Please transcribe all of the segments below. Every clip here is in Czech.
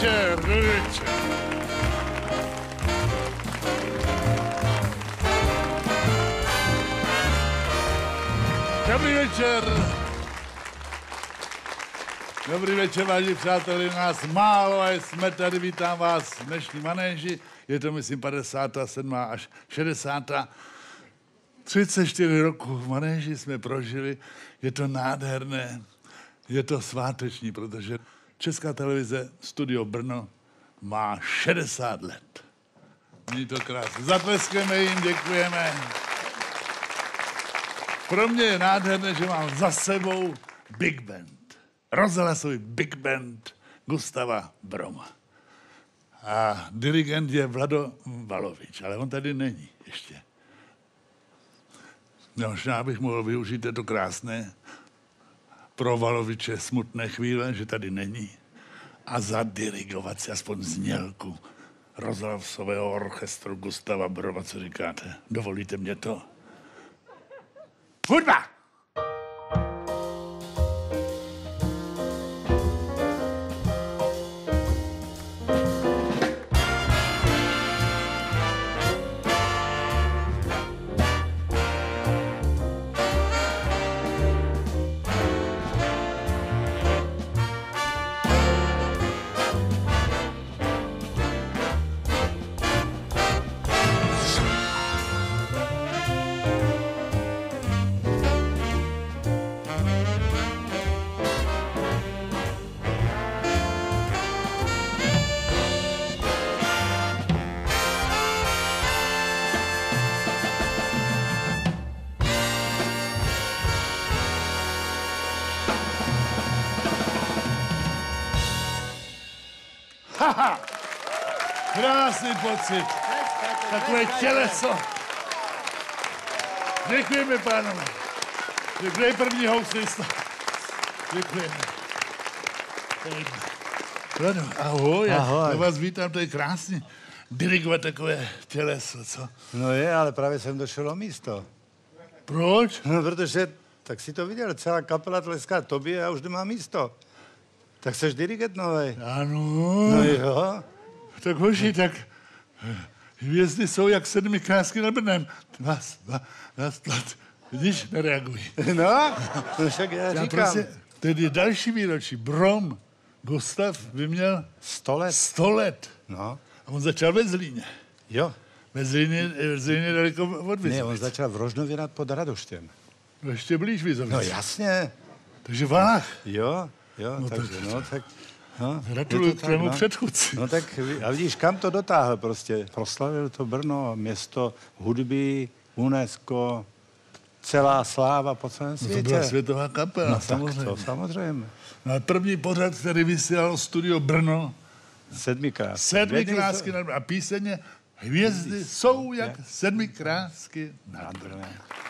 večer, dobrý večer. Dobrý večer. Dobrý večer, vážení přátelé, nás málo a jsme tady, vítám vás v dnešní manéži. Je to, myslím, 57. až 60. 34 roků v manéži jsme prožili. Je to nádherné, je to sváteční, protože Česká televize Studio Brno má 60 let. Není to krásné. Zatleskeme jim, děkujeme. Pro mě je nádherné, že mám za sebou Big Band. Rozhlasový Big Band Gustava Broma. A dirigent je Vlado Valovič, ale on tady není ještě. Možná bych mohl využít to krásné pro Valoviče smutné chvíle, že tady není, a zadirigovat si aspoň znělku rozhlasového orchestru Gustava Broma. Co říkáte? Dovolíte mě to? Hudba! Haha, krásný pocit, takové těleso. Děkujeme, pánové. Kdo je první houslista? Děkujeme. Vlado, ahoj, já vás vítám, to je krásný. Dirigovat takové těleso, co? No je, ale právě jsem došel o místo. Proč? No, protože, tak si to viděl, celá kapela tleská tobě a už nemá místo. Tak seš dirigent novej. Ano. No jo. Tak hoši, tak hvězdy jsou jak 7 krásky nad Brnem. Vás, vidíš, nereagují. No však já říkám. Prostě, tedy další výročí. Brom, Gustav by měl 100 let. 100 let. No. A on začal ve Zlíně. Jo. Ve Zlíně daleko od Vizovic. Ne, on začal v Rožnově pod Radoštěm. No ještě blíž Vizovic. No jasně. Takže Valach. Jo, No takže, tak. No, gratuluju k tvému předchůdci. No tak, a vidíš, kam to dotáhl prostě. Proslavil to Brno, město hudby, UNESCO, celá sláva po celém světě. No to byla světová kapela, no, samozřejmě. Tak to samozřejmě. No a první pořad, který vysílalo Studio Brno. 7 krásky. 7 krásky nad Brnem. A píseně hvězdy jsou jak 7 krásky nad Brnem.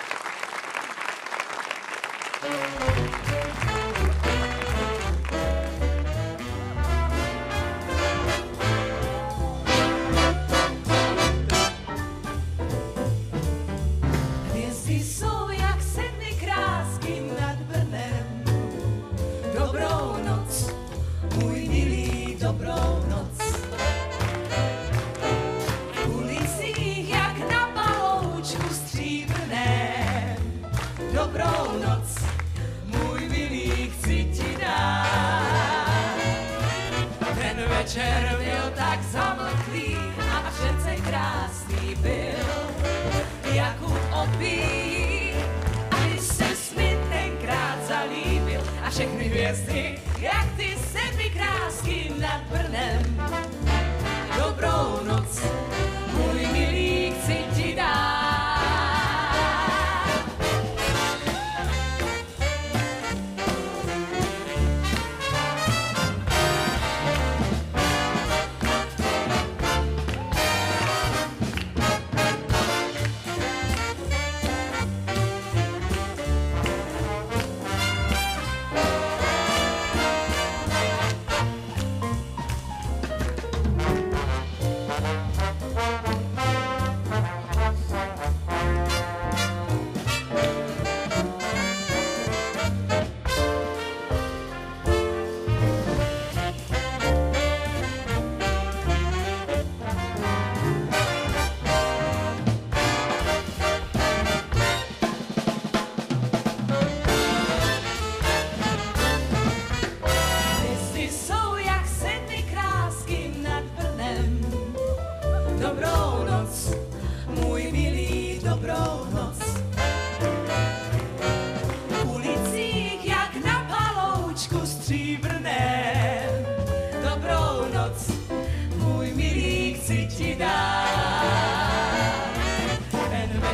Večer byl tak zamlklý a přece krásný byl, Jakub opíjí. A když ses mi tenkrát zalíbil a všechny hvězdy, jak ty 7 krásky nad Brnem. Dobrou noc, můj milý, chci ti dát.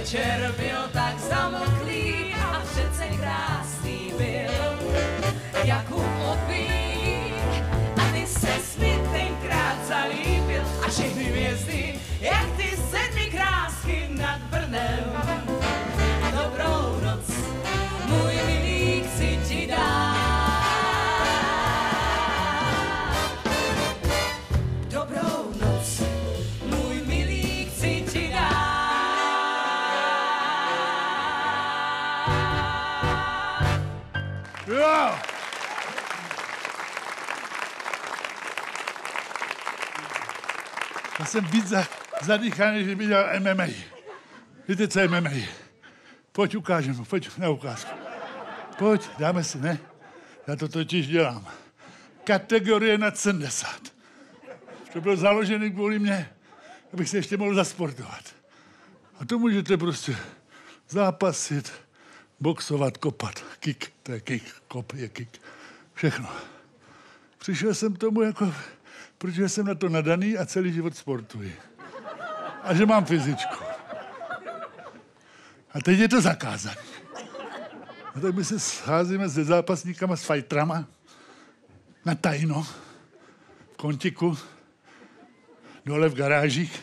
večer byl tak zamlklý a přece krásný byl. Jakub opík a ty ses mi tenkrát zalíbil a všechny hvězdy, jak ty sedmi krásky nad Brnem. Dobrou noc, můj milý, chci ti dát. Dobrou noc, můj milý, chci ti dát. Jo! Já jsem víc zadýchaný, že by dělal MMA. Víte, co je MMA? Pojď, ukážeme, pojď na ukázku. Pojď, dáme si, ne? Já to totiž dělám. Kategorie nad 70. To byl založený kvůli mně, abych se ještě mohl zasportovat. A to můžete prostě zápasit, boxovat, kopat. Kick, to je kick, kop je kick. Všechno. Přišel jsem tomu jako, protože jsem na to nadaný a celý život sportuji. A že mám fyzičku. A teď je to zakázané. A tak my se scházíme se zápasníkama, s fajtrama, na tajno, v kontiku, dole v garážích.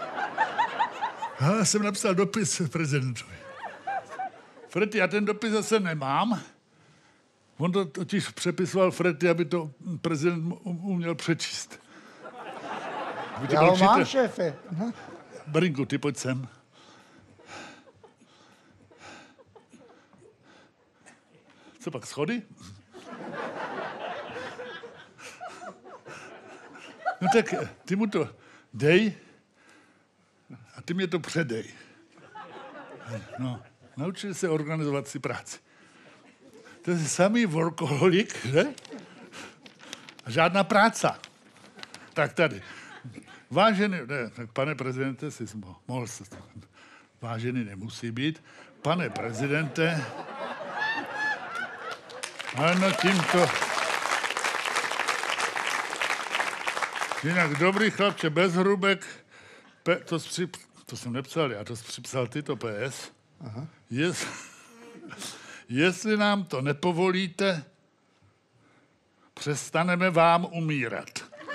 A já jsem napsal dopis prezidentovi. Freddy, já ten dopis zase nemám. On to totiž přepisoval Freddy, aby to prezident uměl přečíst. Já ho mám, šéfe. Brinku, ty pojď sem. Co pak, schody? No tak ty mu to dej a ty mě to předej. No, naučili se organizovat si práci. To je samý workoholik, že? A žádná práce. Tak tady. Vážený, ne, tak pane prezidente, si mohl se, vážený nemusí být. Pane prezidente, ano, tímto. Jinak dobrý chlapče, bez hrubek, to jsem nepsal, já to připsal ty, to PS. Aha. Jestli nám to nepovolíte, přestaneme vám umírat.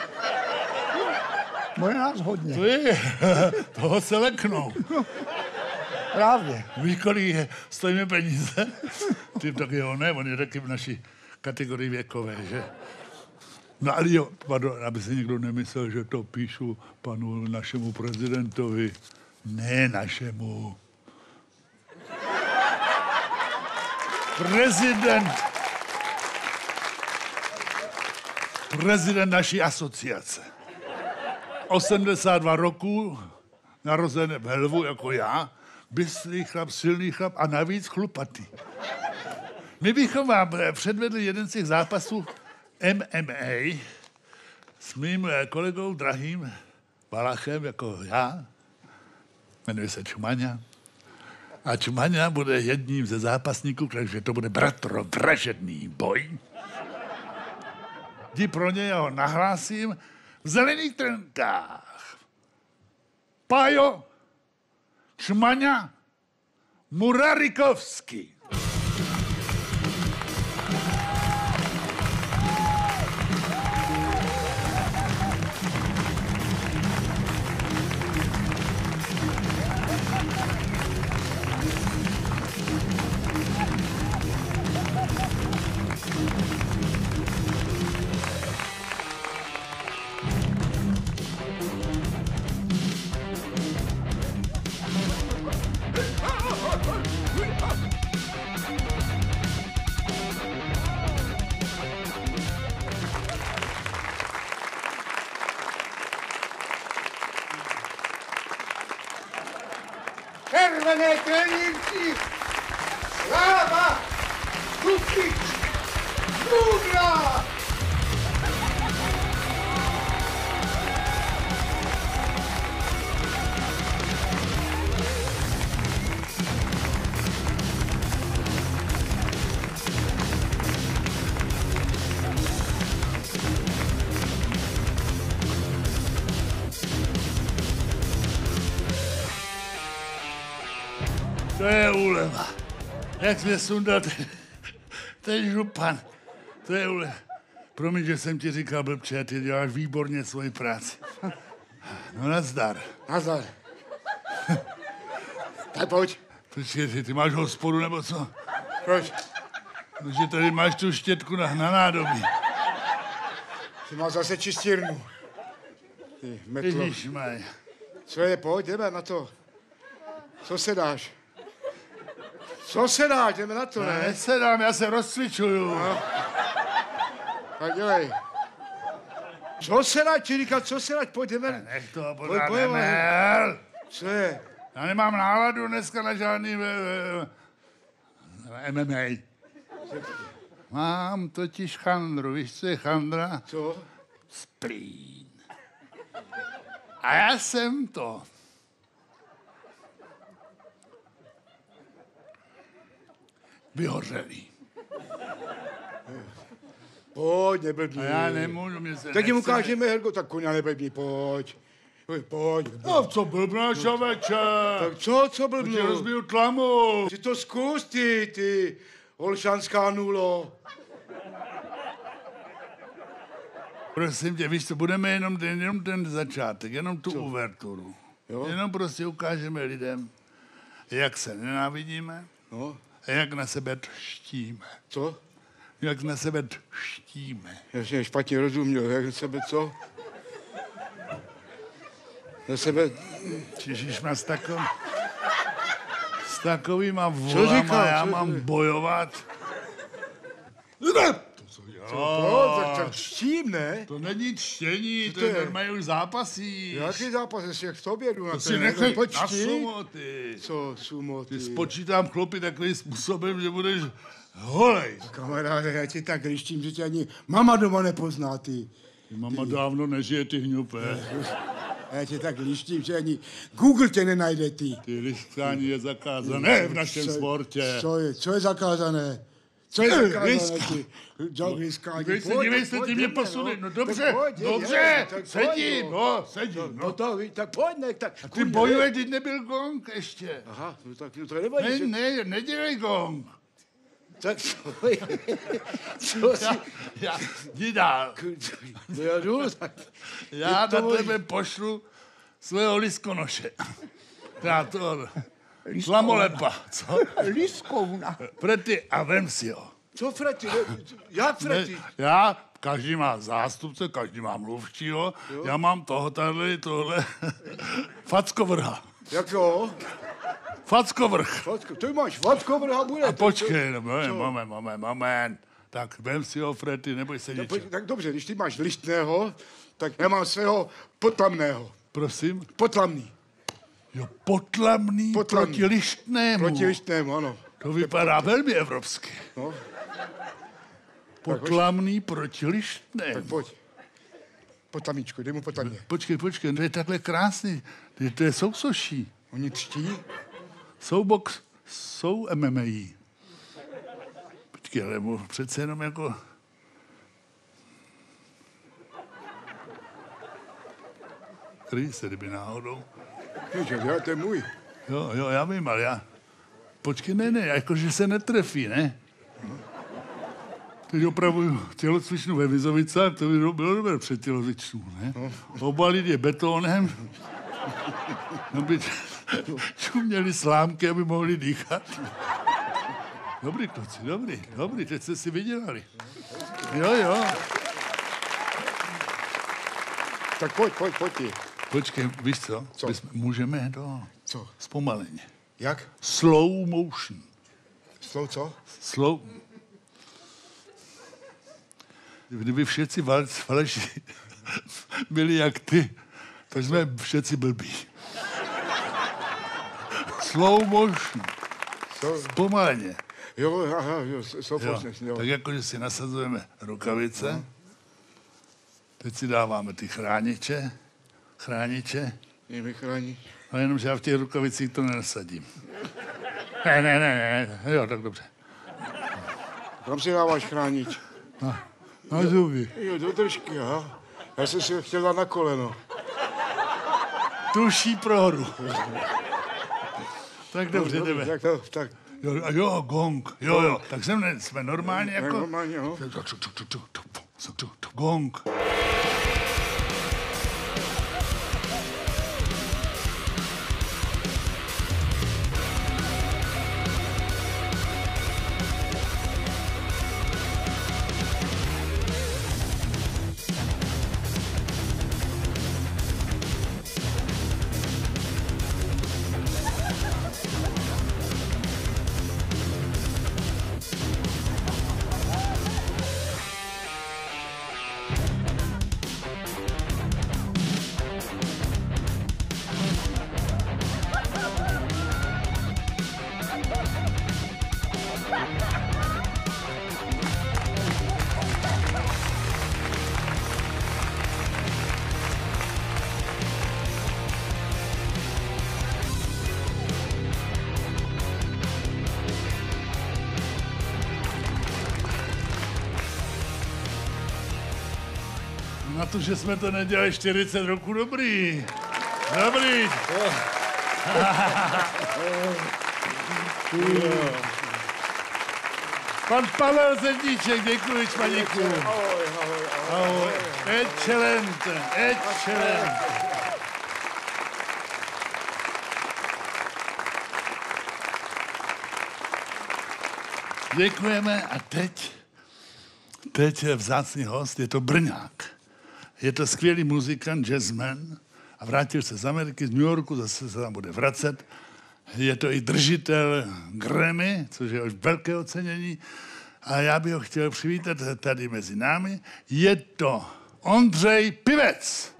Bude nás hodně. To je, toho se leknou. Právě. Víš, kolik stojíme peníze? Ty taky ho ne, on je taky v naší kategorii věkové, že? No ale jo, pardon, aby si někdo nemyslel, že to píšu panu našemu prezidentovi. Ne našemu. Prezident naší asociace. 82 roků, narozený v Helvu jako já, bystrý chlap, silný chlap a navíc chlupatý. My bychom vám předvedli jeden z těch zápasů MMA s mým kolegou drahým Valachem, jako já, jmenuje se Čumaňa. A Čumaňa bude jedním ze zápasníků, takže to bude bratrovražedný boj. Jdi pro něj, já ho nahlásím v zelených trenkách. Pájo, Čumaňa, Murarikovský. Červené trenírky, Sláva, Kukič, Dudla! To je úleva. Jak jsi mě sundal ten župan. To je úleva. Promiň, že jsem ti říkal blbče, ty děláš výborně svoji práci. No nazdar. Nazdar. Tak pojď. Počkej, ty máš hospodu nebo co? Proč? Protože tady máš tu štětku na nádobí. Ty máš zase čistírnu. Ty metlo. Ježišmaj. Co je, pojď, jdeme na to. Co se dáš? Co se dáš, jdeme na to, Já ne? nesedám, já se rozcvičuju. No. Tak dělej. Co se dáš, ti říkat, co se dáš, pojď, jdeme. Nech to Pojď, pořád pojď, nemel. Co je? Já nemám náladu dneska na žádný MMA. Mám totiž chandru. Víš, co je chandra? Co? Splín. A já jsem to. Vyhořelý. Pojď, neblbni. A já nemůžu, mě se Tak jim nechce. ukážeme, Helgo, tak koně neblbni, pojď. Pojď. No, co blbná šoveče? Tak co Ti blbnu? rozbiju tlamu. Ty to zkus, ty olšanská nulo. Prosím tě, víš co, budeme jenom ten začátek, jenom tu uverturu. Jo? Jenom prostě ukážeme lidem, jak se nenávidíme No, a jak na sebe tštíme. co? Jak na sebe tštíme. Já jsem špatně rozuměl, jak na sebe co? Na sebe, Čižišma s takovýma volama říkal, já co mám ty? bojovat. pojď, tak s tím, ne? To není čtení, Co to to je je? normálně už zápasí. Jaký zápas, jestli jak v tobě jdu na To si ten, nechej pojď na čti. sumo, ty. Co, sumo, ty? Spočítám chlopy takovým způsobem, že budeš holej. Kamaráde, já ti tak lištím, že tě ani mama doma nepozná, ty. Mama dávno nežije, ty hňupe. Já tě tak lištím, že ani Google tě nenajde, ty. Ty liskání je zakázané v našem Co- sportě. Co je zakázané? Co je zakázané, liska. ty? Liskání. Dívej se, ty mě posunej. No dobře, Tak pojď, dobře, tak sedím, pojď, no, sedím, No no. to, tak pojď, ne, tak. Ty bojuješ, teď nebyl gong ještě. Aha, no tak to nevadí. že- Nedělej gong. Tak co si... Jdi dál. No já jdu, tak... Já Je to na můj- tebe pošlu svého liskonoše. Já to... Slamolepa, co? Liskouna. Prety a vem si ho. Co Frety? Jak Frety? Každý má zástupce, každý má mluvčího, já mám tohle, fackovrha. Jak jo? Fackovrch. Ty máš Vatkovrha bude. A počkej, moment. Tak vem si ho, Frety, neboj se ničeho. Tak dobře, když ty máš lištného, tak já mám svého potlamného. Prosím? Potlamný. Jo, potlamný proti lištnému. Proti lištnému, ano. To vypadá velmi evropsky. No, Potlamný proti tak lištnému. pojď. Potlamíčku, dej mu potlamě. Počkej, to je takhle krásný. To je sousoší. Oni třtí? Jsou MMA. Počkej, ale mu přece jenom jako... Kryj se, kdyby náhodou. Ježe, to je můj. Jo, já vím, ale já... Počkej, ne, jakože se netrefí, ne? Teď opravuju tělocvičnu ve Vizovice, to by bylo dobré před tělocvičnu, ne? Obalit je betonem, aby čuměli slámky, aby mohli dýchat. Dobrý, kluci, dobrý, teď jste si vydělali. Jo. Tak pojď ty. Počkej, víš co? Co? Můžeme Co? zpomaleně. Jak? Slow motion. Co? Kdyby všetci faleši byli jak ty, tak jsme všetci blbí. Slow motion. Pomaleně. Jo, slow Jo. motion, jo. Tak jako, že si nasazujeme rukavice, teď si dáváme ty chrániče, Je mi chrání. a jenom, že já v těch rukavicích to nenasadím. Ne, jo, tak dobře. Kam si dáváš chránič? Na zuby. Jo, do držky, aha. Já jsem si ho chtěl dát na koleno. Tuší prohoru. Tak dobře, jdeme. Tak. Jo, gong. Jo. Tak jsme normálně jako... Normálně, jo. Gong. Na to, že jsme to nedělali 40 roků, dobrý. Pan Pavel Zedníček, děkuji, Španíku. Ahoj. Excelente. Děkujeme a teď je vzácný host, je to Brňák. Je to skvělý muzikant, jazzman a vrátil se z Ameriky, z New Yorku, zase se tam bude vracet. Je to i držitel Grammy, což je už velké ocenění. A já bych ho chtěl přivítat tady mezi námi. Je to Ondřej Pivec.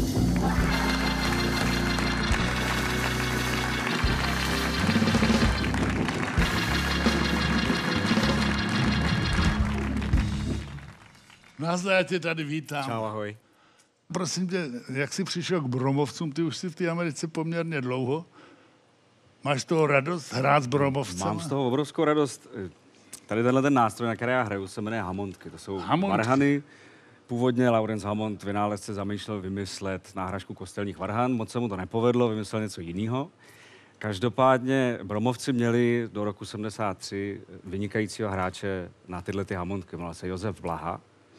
Nazdar, já tě tady vítám. Čau, ahoj. Prosím tě, jak jsi přišel k bromovcům? Ty už jsi v té Americe poměrně dlouho. Máš z toho radost hrát s bromovcem? Mám z toho obrovskou radost. Tady tenhle ten nástroj, na který já hraju, se jmenuje hammondky. To jsou Hammondky. varhany. Původně Laurence Hammond, vynálezce, zamýšlel vymyslet náhražku kostelních varhan. Moc se mu to nepovedlo, vymyslel něco jiného. Každopádně bromovci měli do roku 73 vynikajícího hráče na tyhle ty hammondky. Jmenoval se Josef Blaha.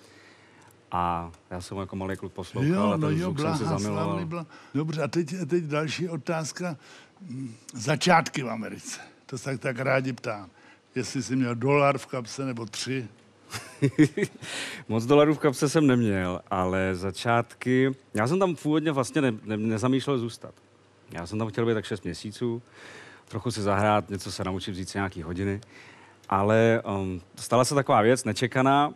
A já jsem jako malý kluk poslouchal a ten zvuk jsem se zamiloval. Dobře, a teď další otázka. Začátky v Americe. To se tak rádi ptám. Jestli jsi měl $1 v kapse nebo 3. Moc dolarů v kapse jsem neměl, ale začátky... Já jsem tam původně vlastně nezamýšlel zůstat. Já jsem tam chtěl být tak 6 měsíců, trochu si zahrát, něco se naučit, vzít si nějaký hodiny, ale stala se taková věc, nečekaná.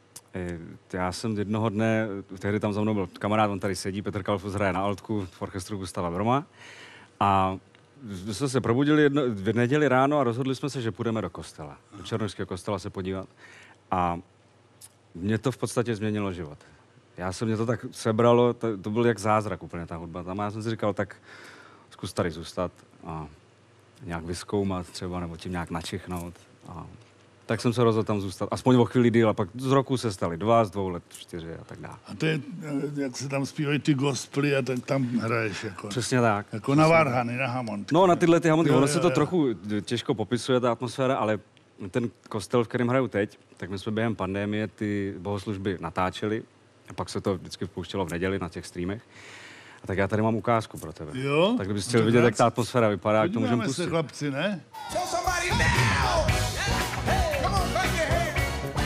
Já jsem jednoho dne, tehdy tam za mnou byl kamarád, on tady sedí, Petr Kalfus hraje na altku v orchestru Gustava Broma a jsme se probudili v neděli ráno a rozhodli jsme se, že půjdeme do kostela, do Černošského kostela se podívat a mě to v podstatě změnilo život. Mě to tak sebralo, to byl jak zázrak úplně ta hudba tam a já jsem si říkal, tak zkus tady zůstat a nějak vyzkoumat třeba, nebo tím nějak načichnout. A tak jsem se rozhodl tam zůstat. Aspoň o chvíli díl a pak z roku se stali 2, z 2 let 4 a tak dále. A to je, jak se tam zpívají ty gospely a tak tam hraješ jako... Přesně tak. Jako na varhany, na hammondky. No, na tyhle ty hammondky. Ono se to trochu těžko popisuje, ta atmosféra, ale ten kostel, v kterém hraju teď, tak my jsme během pandemie ty bohoslužby natáčeli a pak se to vždycky vpouštělo v neděli na těch streamech. A tak já tady mám ukázku pro tebe. Jo? Tak kdybys chtěl vidět, jak ta atmosféra vypadá, jak to můžeme Podíváme pustit. se, chlapci, ne? Tell somebody now! Hey, come on, clap your hands.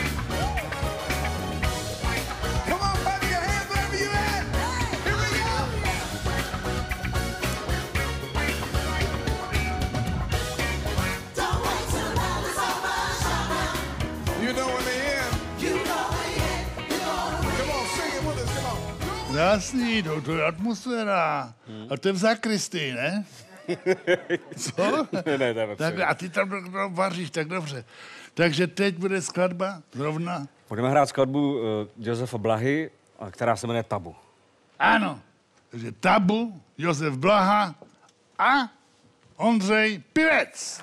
Come on, clap your hands wherever you at. Here we go. Don't wait till love is over. You know when they end. You know it. Come on, sing it with us. Come on. Krásný, to je atmosféra. A to je v zakristii, ne? Co? Ne, Tak, a ty tam vaříš, tak dobře. Takže teď bude skladba zrovna. Budeme hrát skladbu Josefa Blahy, která se jmenuje Tabu. Ano. Takže Tabu, Josef Blaha a Ondřej Pivec.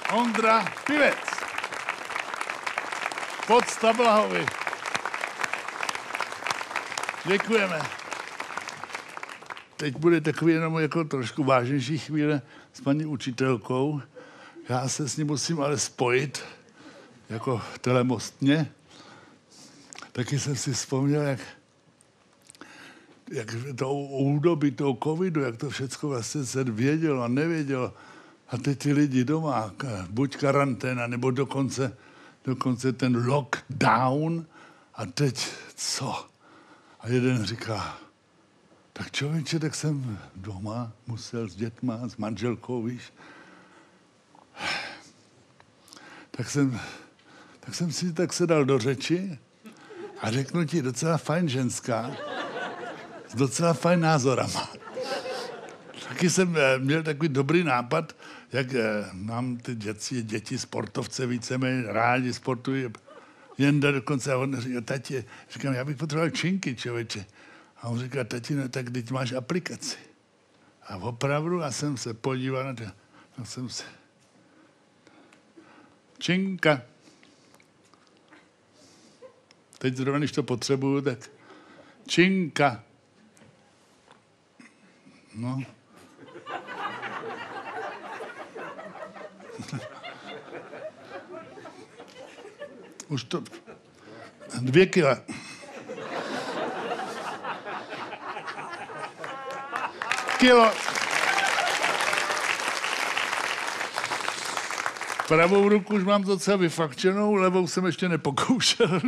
Ondra Pivec. Podsta Blahovi. Děkujeme. Teď bude takový jenom jako trošku vážnější chvíle s paní učitelkou. Já se s ní musím ale spojit jako telemostně. Taky jsem si vzpomněl, jak to údobí toho covidu, jak to všecko vlastně se vědělo a nevědělo. A teď ty lidi doma, buď karanténa, nebo dokonce ten lockdown. A teď co? A jeden říká, tak člověče, tak jsem doma musel s dětma, s manželkou, víš. Tak se dal do řeči a řeknu ti docela fajn ženská s docela fajn názorama. Taky jsem měl takový dobrý nápad, jak nám ty děti sportovce víceméně rádi sportují. Jenda dokonce, a on říká, tati, říkám, já bych potřeboval činky, člověče. A on říká, tati, no tak teď máš aplikaci. A opravdu, já jsem se podíval na to, činka. Teď zrovna, když to potřebuju, tak činka. No. Už to 2 kila. Kilo. Pravou ruku už mám docela vyfakčenou, levou jsem ještě nepokoušel.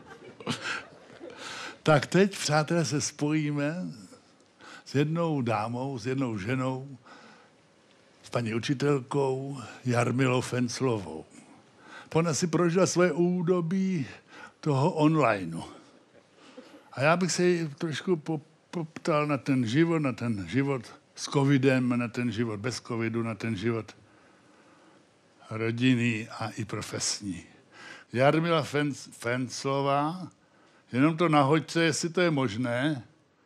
Tak teď, přátelé, se spojíme s jednou dámou, s jednou ženou, s paní učitelkou Jarmilou Fenclovou. Ona si prožila svoje údobí toho onlineu. A já bych se jí trošku poptal na ten život s covidem, na ten život bez covidu, na ten život rodinný a i profesní. Jarmila Fenclová, jenom to nahoďte, jestli to je možné.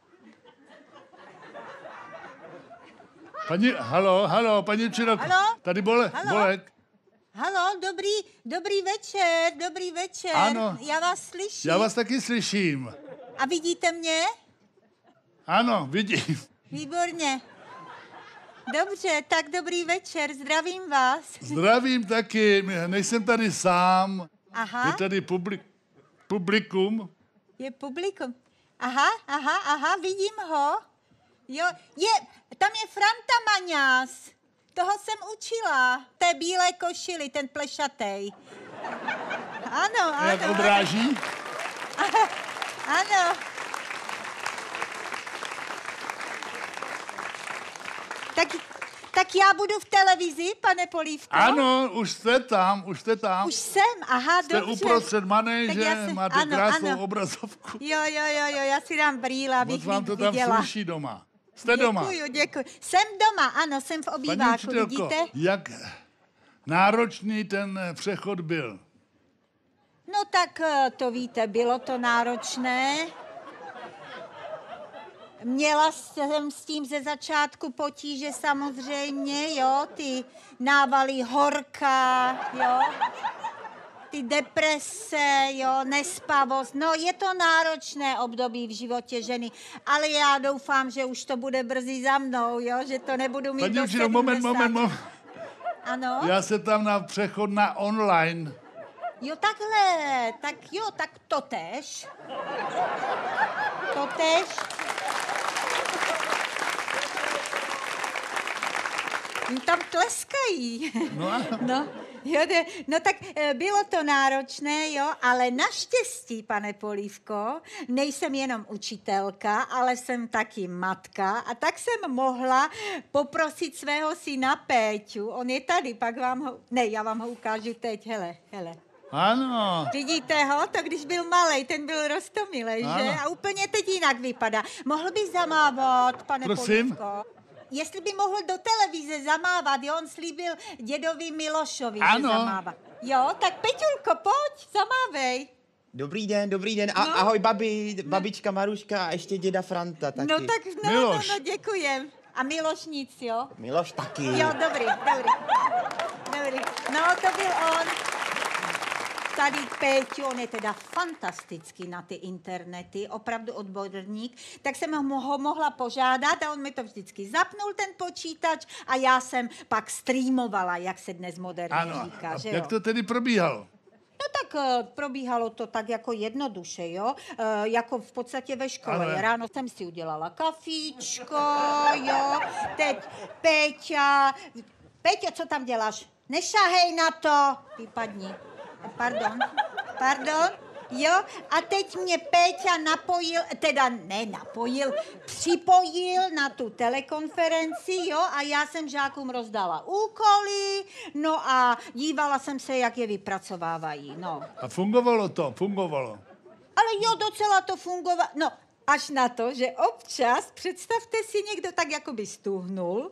Halo, paní učitelko. Tady Bolek. Halo, dobrý večer. Ano. Já vás slyším. Já vás taky slyším. A vidíte mě? Ano, vidím. Výborně. Dobře, tak dobrý večer, zdravím vás. Zdravím taky, nejsem tady sám. Aha. Je tady publikum. Je publikum. Aha, vidím ho. Jo, tam je Franta Maňás. Toho jsem učila. Té bílé košili, ten plešatej. Ano. Jak odráží? Ano. Tak já budu v televizi, pane Polívko? Ano, už jste tam. Už jsem, aha, jste dobře. Jste uprostřed manéže, máte krásnou obrazovku. Jo, já si dám brýle, abych moc vám to tam viděla. slyší doma. Jste doma? Děkuji. Jsem doma, ano, jsem v obýváku, vidíte? Jak náročný ten přechod byl? No tak to víte, bylo to náročné. Měla jsem s tím ze začátku potíže samozřejmě, jo, ty návaly horka, jo, ty deprese, jo, nespavost. No, je to náročné období v životě ženy, ale já doufám, že už to bude brzy za mnou, jo, že to nebudu mít do 70. Moment. Ano? Já se tam na přechod na online. Jo, takhle, tak totéž. Tam tleskají. No tak bylo to náročné, jo, ale naštěstí, pane Polívko, nejsem jenom učitelka, ale jsem taky matka a tak jsem mohla poprosit svého syna Péťu. On je tady, pak já vám ho ukážu teď, hele. Ano. Vidíte ho? To když byl malej, ten byl roztomilej, že? A úplně teď jinak vypadá. Mohl bych zamávat, pane Polívko? Jestli by mohl do televize zamávat, jo, on slíbil dědovi Milošovi, že zamávat. Jo, tak Peťulko, pojď, zamávej. Dobrý den. Ahoj babička Maruška a ještě děda Franta taky. No tak, no, děkujem. A Miloš nic, jo? Miloš taky. Jo, dobrý. Dobrý. No, to byl on. Tady Péťo, on je teda fantastický na ty internety, opravdu odborník, tak jsem ho mohla požádat a on mi to vždycky zapnul, ten počítač, a já jsem pak streamovala, jak se dnes moderně říká, a že jak jo? to tedy probíhalo? No tak probíhalo to tak jako jednoduše, jo? Jako v podstatě ve škole. Ale- Ráno jsem si udělala kafíčko, jo? Teď Péťa, co tam děláš? Nešahej na to! Vypadni. Pardon, jo? A teď mě Péťa připojil na tu telekonferenci, jo? A já jsem žákům rozdala úkoly, no a dívala jsem se, jak je vypracovávají, no. A fungovalo to, Ale jo, docela to fungovalo, no, až na to, že občas, představte si, někdo tak jako by stuhnul,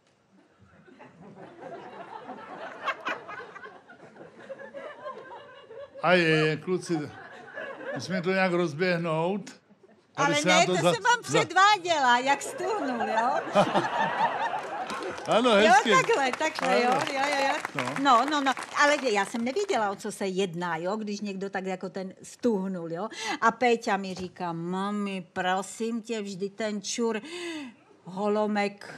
A kluci, musíme to nějak rozběhnout. Tady ale se nám ne, to jsem vám předváděla, jak stuhnul, jo? Ano, Jo, hezky. takhle, jo. No. No, ale já jsem nevěděla, o co se jedná, jo, když někdo tak jako ten stuhnul, jo. A Péťa mi říká, mami, prosím tě, vždy ten čur Holomek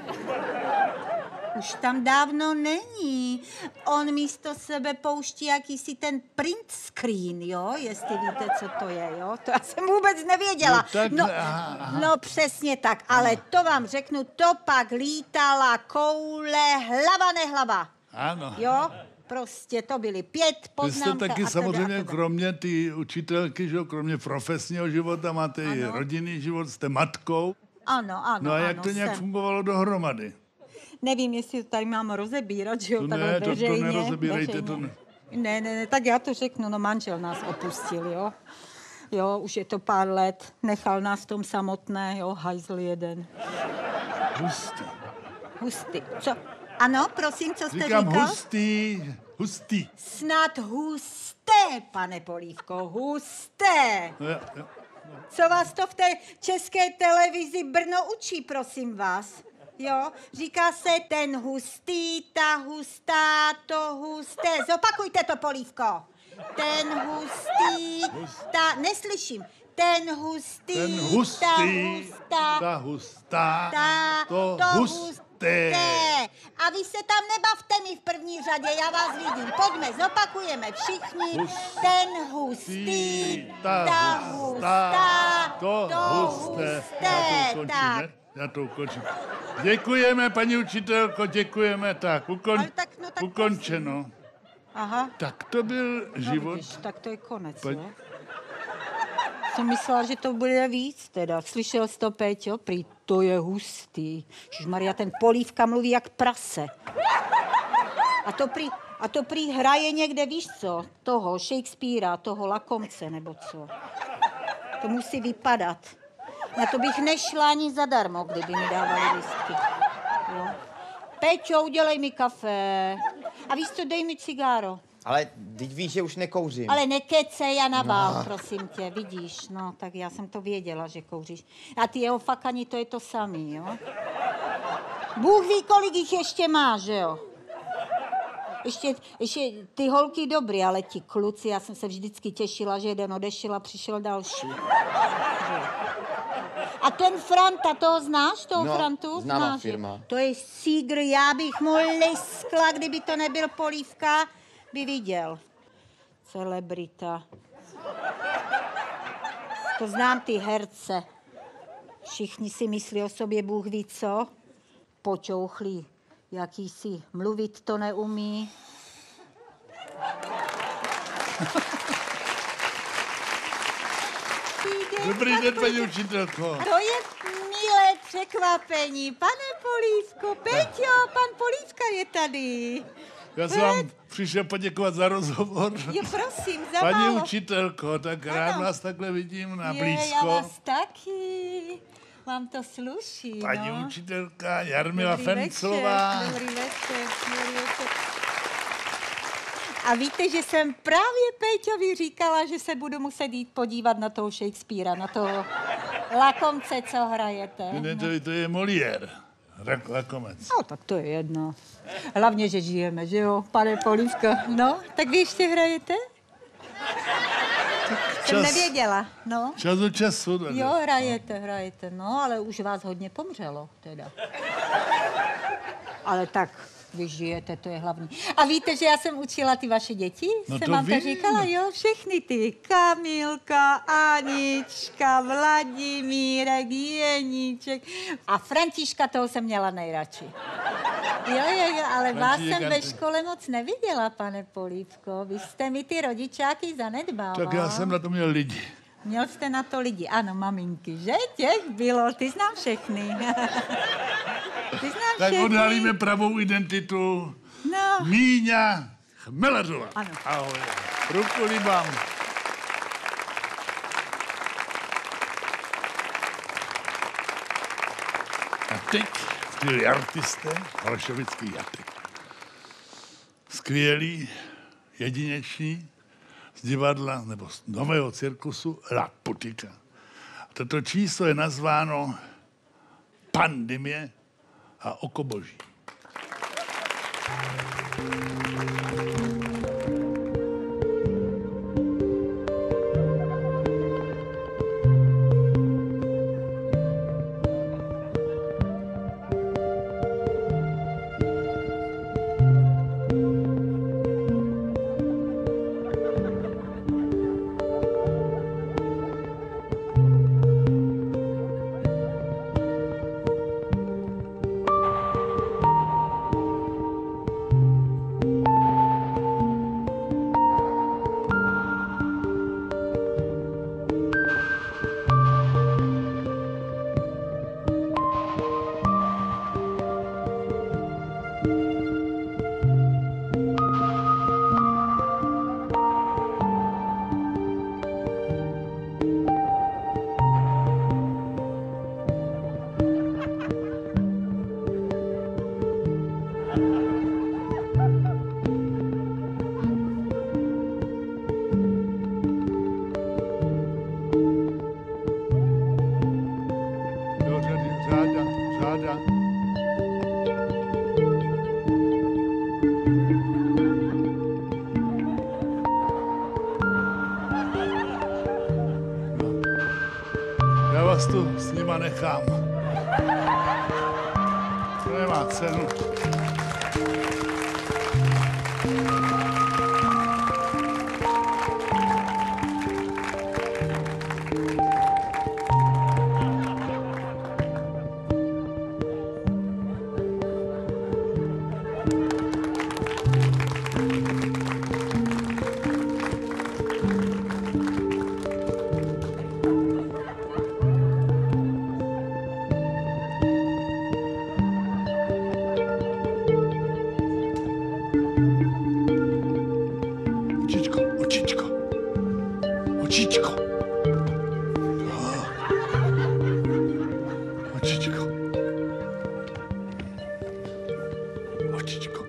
už tam dávno není. On místo sebe pouští jakýsi ten print screen, jo, jestli víte, co to je, jo. To já jsem vůbec nevěděla. No přesně tak, ale to vám řeknu, to pak lítala koule hlava nehlava. Ano. Jo, prostě to byly 5 Vy poznámka. jste taky a teda, samozřejmě, a teda. kromě ty učitelky, že jo, kromě profesního života, máte i rodinný život, jste matkou. Ano, No a jak ano, to nějak jsem. fungovalo dohromady? Nevím, jestli to tady mám rozebírat, že jo, To takhle ne, to veřejně. nerozebírejte, to ne. Ne, tak já to řeknu, no manžel nás opustil, jo. Jo, už je to pár let, nechal nás v tom samotné, jo, hajzl jeden. Hustý. Co? Ano, prosím, co jste Říkám říkal? hustý. Snad husté, pane Polívko, husté. Jo. Co vás to v té české televizi Brno učí, prosím vás? Jo, říká se ten hustý, ta hustá, to husté. Zopakujte to, Polívko. Ten hustý, ta, neslyším. Ten hustý, ta hustá, to husté. husté. A vy se tam nebavte mi v první řadě, já vás vidím. Pojďme, zopakujeme všichni. Ten hustý, ta hustá, to husté. Tak. Já to ukončím. Děkujeme, paní učitelko, děkujeme. Tak, ukončeno. Aha. Tak to byl život. Vidíš, tak to je konec, Pojď. jo? Jsem myslela, že to bude víc teda. Slyšel jsi to, Péťo? Prý to je hustý. Maria, ten Polívka mluví jak prase. A to prý hraje někde, víš co? Toho Shakespearea, toho Lakomce, nebo co? To musí vypadat. Na to bych nešla ani zadarmo, kdyby mi dávali lístky. Jo. Péťo, udělej mi kafe. A víš co, dej mi cigáro. Ale teď víš, že už nekouřím. Ale nekecej a nabál, prosím tě, vidíš. No, tak já jsem to věděla, že kouříš. A ty jeho fakani, to je to samý, jo? Bůh ví, kolik jich ještě má, že jo? Ještě ty holky dobrý, ale ti kluci, já jsem se vždycky těšila, že jeden odešel a přišel další. A ten Franta, toho znáš, toho Frantu? známá Znáš, firma. To je sígr, já bych mu liskla, kdyby to nebyl Polívka, by viděl. Celebrita. To znám ty herce. Všichni si myslí o sobě Bůh ví co. Počouchlí, jakýsi mluvit to neumí. Dobrý den, paní učitelko. To je milé překvapení. Pane Polívko, Peťo, pan Polívka je tady. Já jsem vám přišel poděkovat za rozhovor. Jo, prosím, za Paní málo. učitelko, tak rád vás takhle vidím na Já blízko. vás taky. Vám to sluší, Paní no. učitelka Jarmila Dobrý Fenclová. večer, dobrý večer. A víte, že jsem právě Péťovi říkala, že se budu muset jít podívat na toho Shakespearea, na toho Lakomce, co hrajete. To je Molière. Rakomec. No, tak to je jedno. Hlavně, že žijeme, že jo, pane Polívko. No, tak vy ještě hrajete? Jsem nevěděla, no. Čas od času. Jo, hrajete, no, ale už vás hodně pomřelo, teda. Ale tak, vy žijete, to je hlavní. A víte, že já jsem učila ty vaše děti? No jsem to vám to vím. říkala, jo, všechny ty. Kamilka, Anička, Vladimírek, Jeníček. A Františka, toho jsem měla nejradši. Jo, ale vás jsem ve škole moc neviděla, pane Polívko. Vy jste mi ty rodičáky zanedbával. Tak já jsem na to měl lidi. Měl jste na to lidi, ano, maminky, že? Těch bylo, ty znám všechny. Ty znám Tak všechny. odhalíme pravou identitu. No. Míňa Chmelařová. Ano. Ahoj. Ruku líbám. A teď skvělí artisté, holešovický jatek. Skvělí, jedineční, z divadla nebo z nového cirkusu La Putika. Toto číslo je nazváno Pandemie a oko boží. Řáda. Já vás tu s nima nechám. To nemá cenu. Očičko. Očičko. Očičko.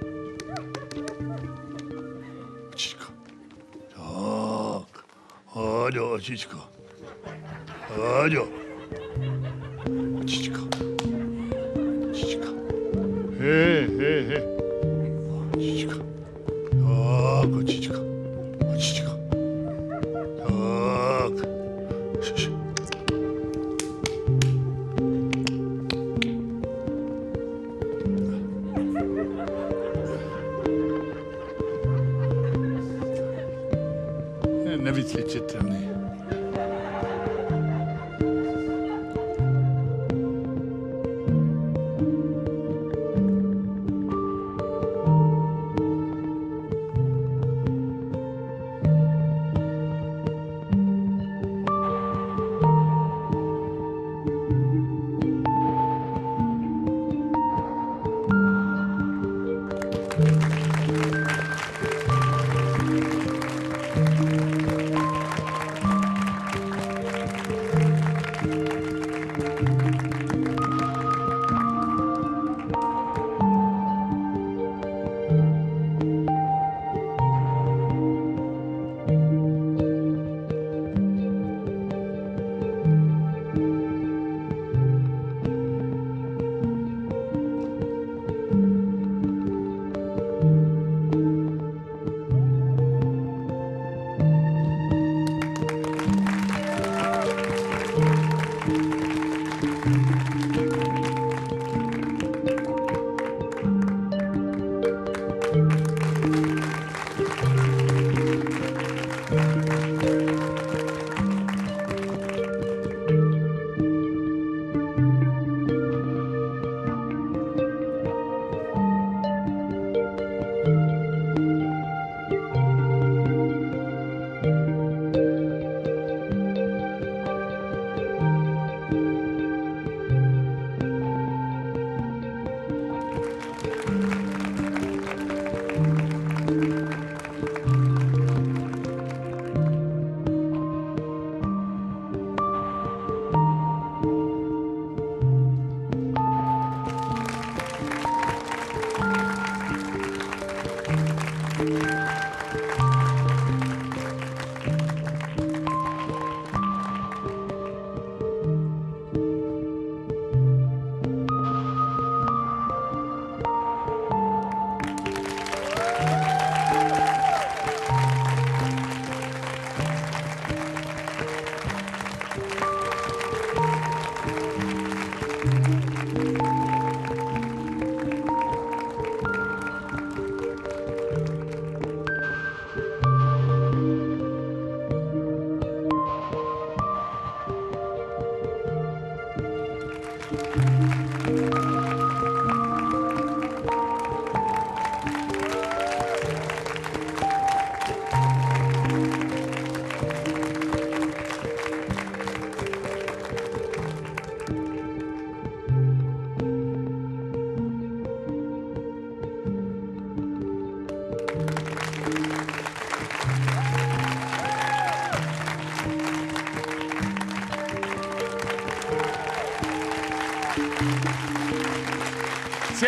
Očičko. Tak. Hoďo, očičko. Hoďo. Očičko. Očičko. Hej. Očičko. Tak, očičko. Očičko. Tak. Šš. Je nevycvičitelný.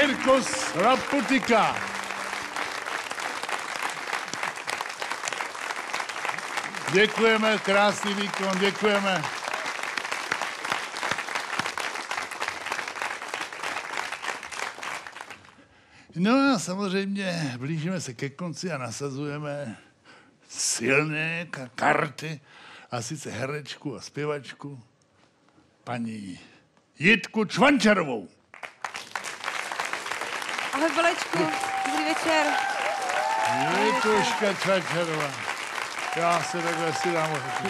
Cirkus Raputika. Děkujeme, krásný výkon, děkujeme. No a samozřejmě blížíme se ke konci a nasazujeme silné karty, a sice herečku a zpěvačku, paní Jitku Čvančarovou. Ahoj, Bolečku, dobrý večer. Jituška Čvančarová. Já se takhle si dám.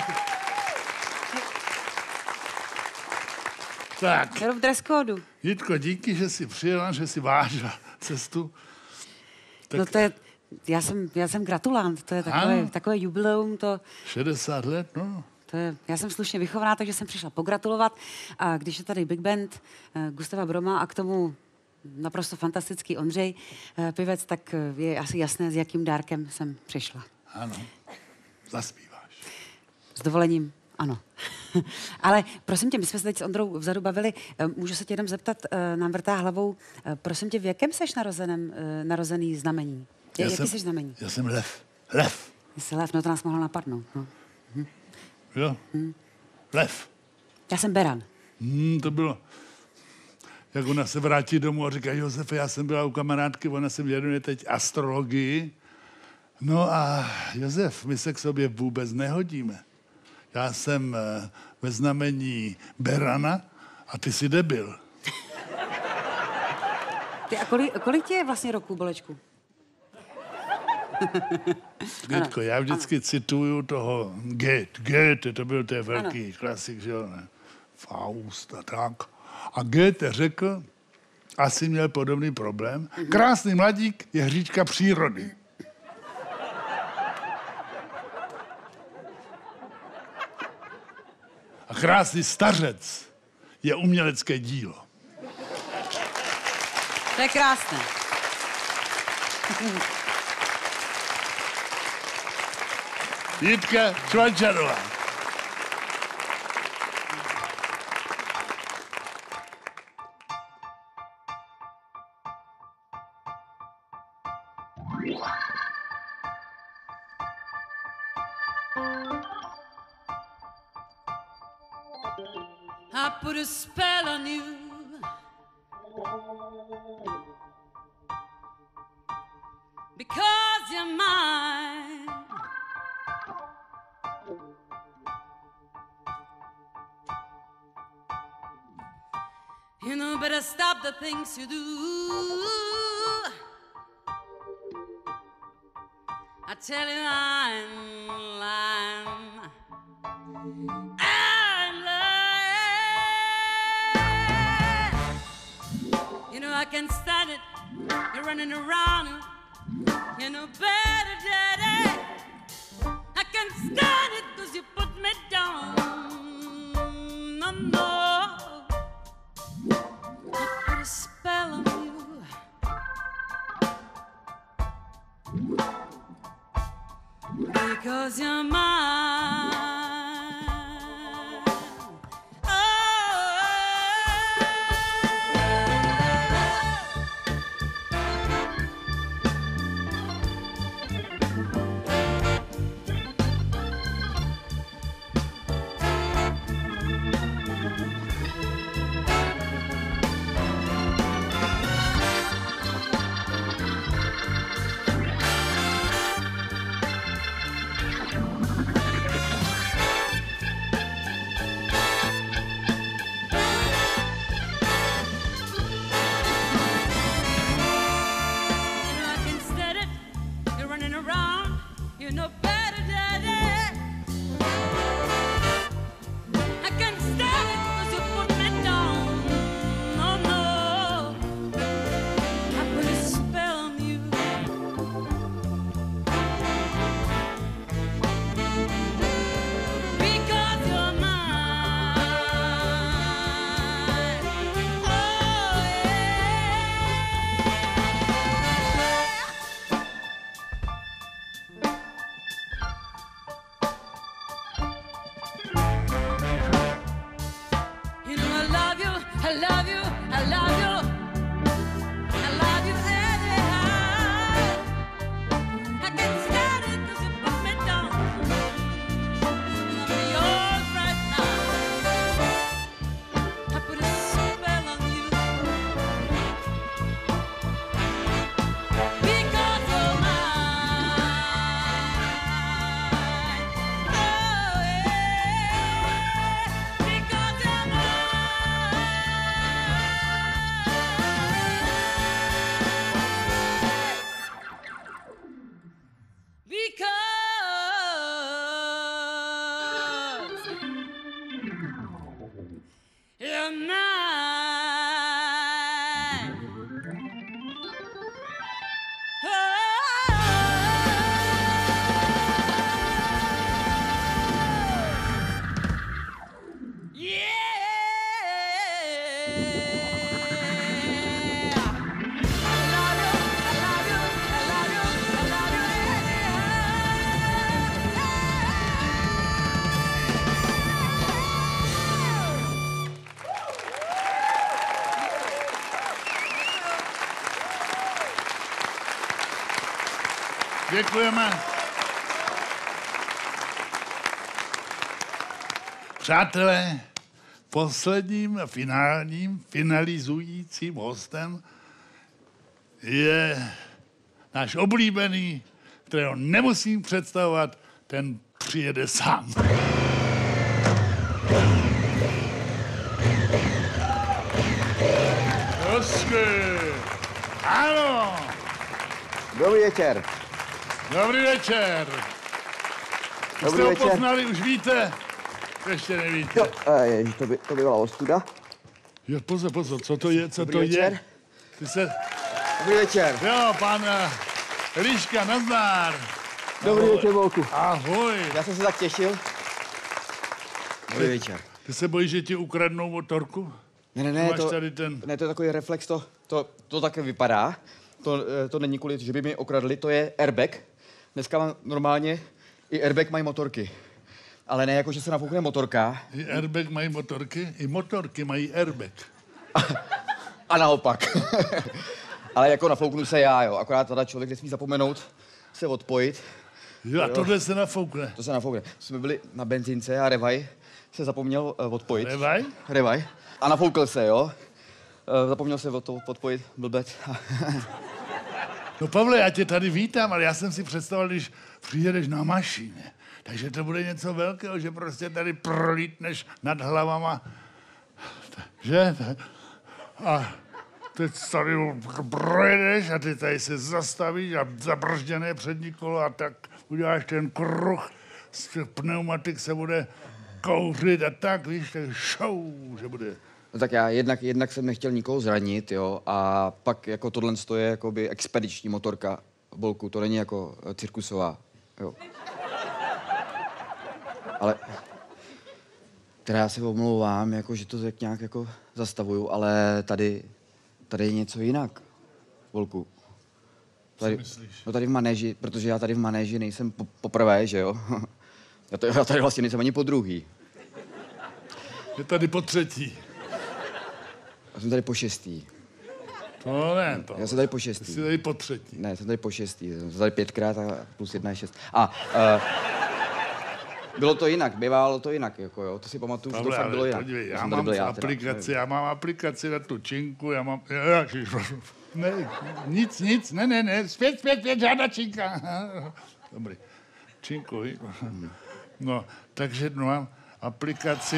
Tak. Jdu v dress códu. Jitko, díky, že jsi přijela, že jsi vážila cestu. Tak... No to je, já jsem gratulant, to je takové jubileum, to... 60 let, no. To je, já jsem slušně vychovaná, takže jsem přišla pogratulovat. A když je tady Big Band Gustava Broma a k tomu naprosto fantastický Ondřej Pivec, tak je asi jasné, s jakým dárkem jsem přišla. Ano, zaspíváš. S dovolením, ano. Ale prosím tě, my jsme se teď s Ondrou vzadu bavili, můžu se tě jenom zeptat, nám vrtá hlavou, prosím tě, v jakém seš narozený znamení? Jaký seš znamení? Já jsem lev. Lev. Jsi lev, no to nás mohlo napadnout. No. Jo, lev. Já jsem beran. To bylo, jak ona se vrátí domů a říká, Josefe, já jsem byla u kamarádky, ona se věnuje teď astrologii. No a Josef, my se k sobě vůbec nehodíme. Já jsem ve znamení berana a ty jsi debil. Ty a kolik tě je vlastně roků, Bolečku? Gětko, já vždycky cituju toho Goethe, to byl ten velký klasik, že jo, ne? Faust a tak. A Goethe řekl, asi měl podobný problém, krásný mladík je hříčka přírody. A krásný stařec je umělecké dílo. To je krásné. Jitka Čvančarová. I put a spell on you. Because you're mine. You know, better stop the things you do. I tell you I'm lying. You know I can't stand it. You're running around. You know better, daddy. I can't stand it 'cause you put me down. No, no. I put a spell on you. Because you're mine. Děkujeme. Přátelé, posledním finalizujícím hostem je náš oblíbený, kterého nemusím představovat, ten přijede sám. Hezky. Ano. Dobrý večer. Dobrý večer. Už jste ho poznali, už víte? Ještě nevíte. Jo, ježiš, to by byla ostuda. Jo, pozor, co to je, co Dobrý to večer. je? Ty se... Dobrý večer. Jo, pan Liška, nazdar. Dobrý večer, Volku. Ahoj. Já jsem se tak těšil. Dobrý večer. Ty se bojíš, že ti ukradnou motorku? Ne, Máš to, tady ten... ne, to je takový reflex, to tak vypadá. To není kvůli, že by mi okradli, to je airbag. Dneska mám normálně, i airbag mají motorky. Ale ne jako, že se nafoukne motorka. I airbag mají motorky, i motorky mají airbag. A naopak. Ale jako nafouknu se já, jo. Akorát teda člověk nesmí zapomenout se odpojit. Jo, a tohle se nafoukne. To se nafoukne. Jsme byli na benzince a Revaj se zapomněl odpojit. Revaj? Revaj. A nafoukl se, jo. Zapomněl se odpojit, blbec. No Pavle, já tě tady vítám, ale já jsem si představoval, když přijedeš na mašině, takže to bude něco velkého, že prostě tady prolítneš nad hlavama, že? A teď tady projedeš a ty tady se zastavíš a zabržděné přední kolo a tak uděláš ten kruh, z těch pneumatik se bude kouřit a tak, víš, tak show, že bude. No tak já jednak jsem nechtěl nikoho zranit, jo, a pak jako tohle je jakoby expediční motorka, Bolku, to není jako cirkusová, jo. Ale teda já se omlouvám, jako, že to tak nějak jako zastavuju, ale tady je něco jinak, Bolku. Tady, co myslíš? No tady v manéži, protože já tady v manéži nejsem poprvé, že jo. Já tady vlastně nejsem ani po druhý. Je tady po třetí. Já jsem tady po šestý. To ne, to. Já jsem tady po šestý. Jsi tady po třetí. Ne, jsem tady po šestý. Jsem tady 5krát a plus 1 je 6. Bylo to jinak, bývalo to jinak, jako jo. To si pamatuju, že to fakt bylo jinak. Podívej, já jsem mám byl aplikaci, já mám aplikaci na tu činku, já mám... Ne, nic, ne, zpět, žádná činka. Dobrý, činku, no, takže mám aplikaci...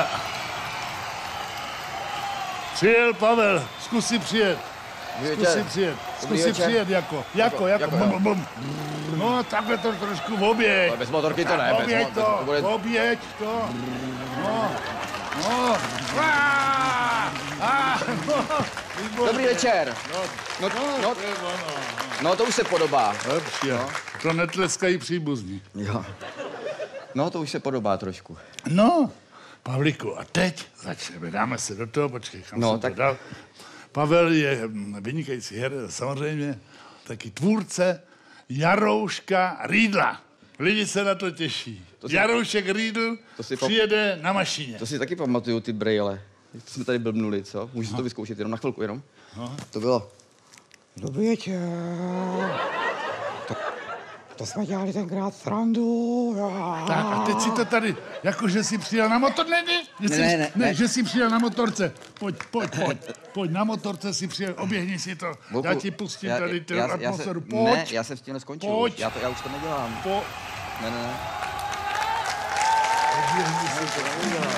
Přijel Pavel, zkus si přijet. Zkus si přijet, jako. Blum. No, takhle to trošku oběť. Ale bez motorky to ne. Oběť to. No. Dobrý večer. No, to už se podobá. Lepší, to netleskají příbuzní. Jo. No, to už se podobá trošku. No, Pavlíku, a teď začneme, dáme se do toho, počkej, kam jsem to dal. Pavel je vynikající herec, samozřejmě, taky tvůrce Jarouška Rýdla. Lidi se na to těší. Jaroušek Rýdl přijede na mašině. To si taky pamatuju, ty brejle. To jsme tady blbnuli, co? Můžu si to vyzkoušet jenom na chvilku, jenom? To bylo. Dobrý večer. To jsme dělali tenkrát srandu. Tak a teď si to tady, jako že jsi přijel na motor, ne, že jsi přijel na motorce. Pojď, na motorce si přijel, oběhni si to, Volku, já ti pustím tady tu atmosféru, pojď. Ne, já jsem s tím neskončil, Pojď. já už to nedělám. Ne. Oběhni si to.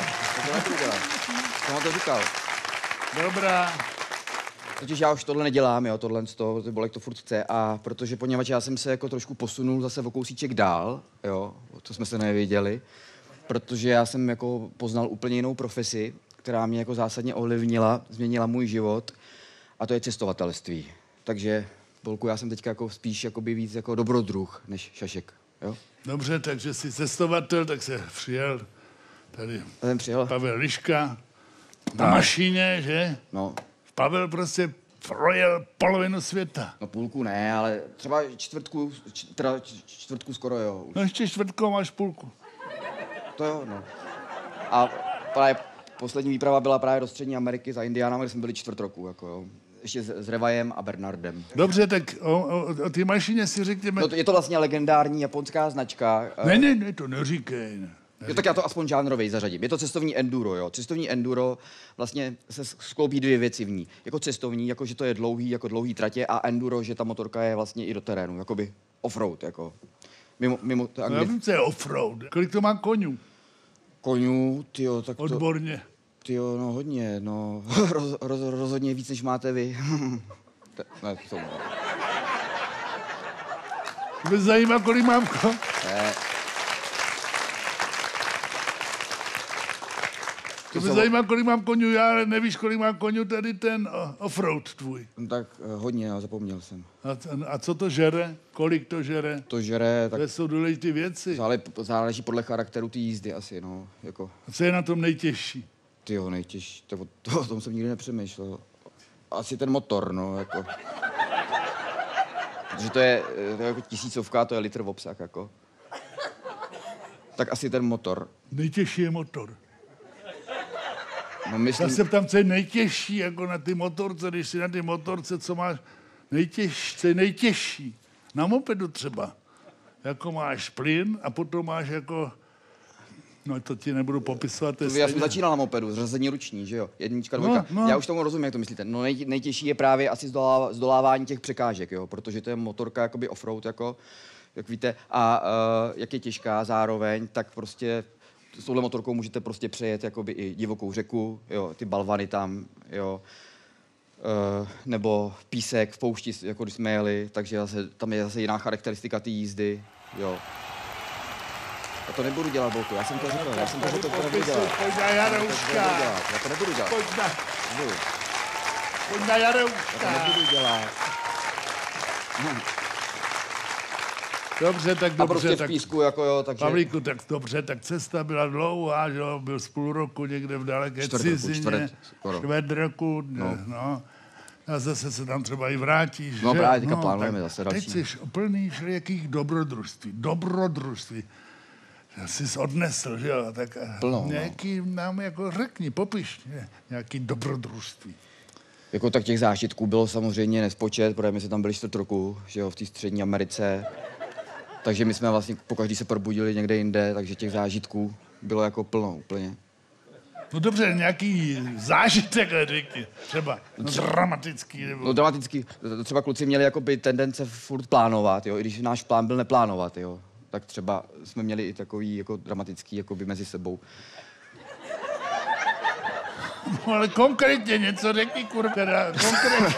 To mám to říkal. Dobrá. Totiž já už tohle nedělám, jo, tohle z toho, Bolek to furt chce, a protože poněvadž já jsem se jako trošku posunul zase o kousíček dál, jo, to jsme se nevěděli, protože já jsem jako poznal úplně jinou profesi, která mě jako zásadně ovlivnila, změnila můj život, a to je cestovatelství. Takže, Bolku, já jsem teďka jako spíš jakoby víc jako dobrodruh než šašek, jo. Dobře, takže jsi cestovatel, tak se přijel tady Pavel Liška na mašině, že? No. Pavel prostě projel polovinu světa. No půlku ne, ale třeba čtvrtku skoro, jo. No ještě čtvrtkou máš půlku. To jo, no. A právě poslední výprava byla právě do Střední Ameriky za Indiánama, kde jsme byli 4 roku, jako jo. ještě s Revajem a Bernardem. Dobře, tak o té mašině si řekněme... No, je to vlastně legendární japonská značka. Ne, to neříkej. Ne. Jo, tak já to aspoň žánrovej zařadím. Je to cestovní enduro, jo. Cestovní enduro vlastně se skloubí dvě věci v ní. Jako cestovní, jako že to je dlouhý, jako dlouhý tratě, a enduro, že ta motorka je vlastně i do terénu, jakoby offroad, jako. Mimo to No, já vím, co je offroad. Kolik to má konňů? Konňů, tyjo, tak to... Odborně. Tyjo, no hodně, no. Rozhodně víc, než máte vy. Ne, to... To mě zajímá, kolik mám Ne. To mě zajímá, kolik mám konňů já, ale nevíš, kolik mám konňů tady ten offroad tvůj. No, tak hodně, no, zapomněl jsem. A co to žere? Kolik to žere? To žere, tak... To jsou důležité věci. Záleží podle charakteru té jízdy asi, no. Jako... A co je na tom nejtěžší? Tyjo, nejtěžší, tak o tom jsem nikdy nepřemýšlel. Asi ten motor, no, jako. Protože to je jako 1000, to je litr v obsah, jako. Tak asi ten motor. Nejtěžší je motor. No, myslím... Já se ptám, co je nejtěžší, jako na ty motorce, když si na ty motorce, co máš co je nejtěžší. Na mopedu třeba. Jako máš plyn a potom máš jako... No to ti nebudu popisovat. Já jsem začínal na mopedu, řazení ruční, že jo? 1, 2. No. Já už tomu rozumím, jak to myslíte. No nejtěžší je právě asi zdolávání těch překážek, jo? Protože to je motorka jakoby offroad, jako, jak víte. A jak je těžká zároveň, tak prostě s touhle motorkou můžete prostě přejet jakoby i divokou řeku, jo? Ty balvany tam, jo? Nebo písek v poušti, jako když jsme jeli, takže tam je zase jiná charakteristika té jízdy, jo. Já to nebudu dělat, Bolku, já jsem to řekl, to nebudu dělat. Pojď na Jarouška. Já to nebudu dělat. Pojď na Jarouška. Já to nebudu dělat. Dobře, tak dobře. A prostě v tak, písku, jako jo, takže... Pavlíku, tak dobře, tak cesta byla dlouhá, že jo, byl z půl roku někde v daleké cizině. Čtvrt roku, no. A zase se tam třeba i vrátíš, no, že? Právě, teďka plánujeme zase další. Teď jsi plný všelijakých dobrodružství. Jsi odnesl, že jo, tak plno, nějaký nám jako řekni, popiš nějaký dobrodružství. Jako tak těch zážitků bylo samozřejmě nespočet, protože my jsme tam byli 4 roku, že jo, v té Střední Americe. Takže my jsme vlastně pokaždý se probudili někde jinde, takže těch zážitků bylo jako plno úplně. No dobře, nějaký zážitek, řekni, třeba dramatický. Nebo... No dramatický, třeba kluci měli jakoby tendence furt plánovat, jo, i když náš plán byl neplánovat, jo. Tak třeba jsme měli i takový jako dramatický jakoby mezi sebou. No ale konkrétně něco řekni, kurva, konkrétně.